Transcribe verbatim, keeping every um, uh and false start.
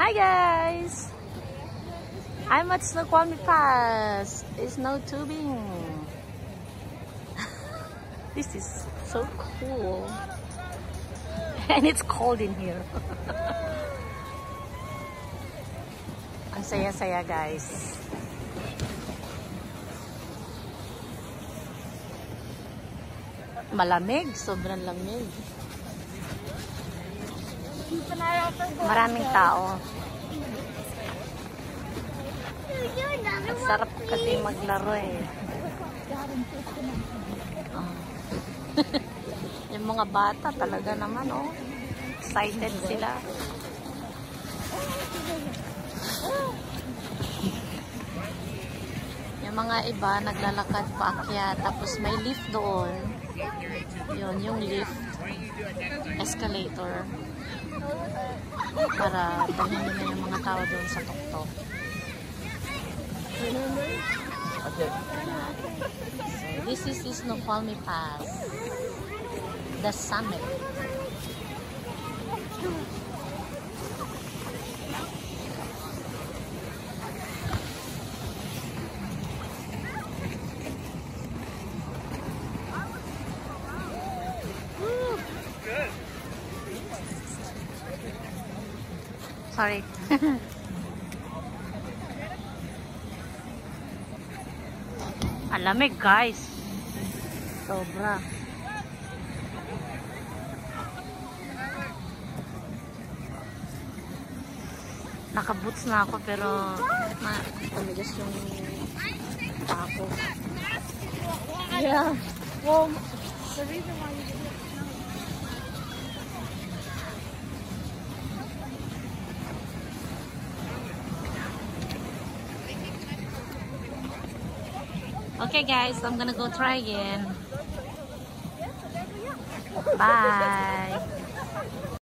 Hi guys! I'm at Snoqualmie Pass. It's no tubing. This is so cool. And it's cold in here. Ang saya-saya guys. Malamig, sobrang lamig. Maraming tao. Ang sarap kasi maglaro eh. Oh. Yung mga bata talaga naman oh. Excited sila. Yung mga iba naglalakad paakyat tapos may lift doon. Yun, yung lift. Escalator. Para dalhin nila yung mga tao doon sa tuktok. So, this is the Snoqualmie Pass. The summit. Sorry. Alamig guys. Sobra. Naka-boots na ako pero na tumigas yung pako. Yeah. Well, the reason why you Okay guys, I'm gonna go try again. Bye.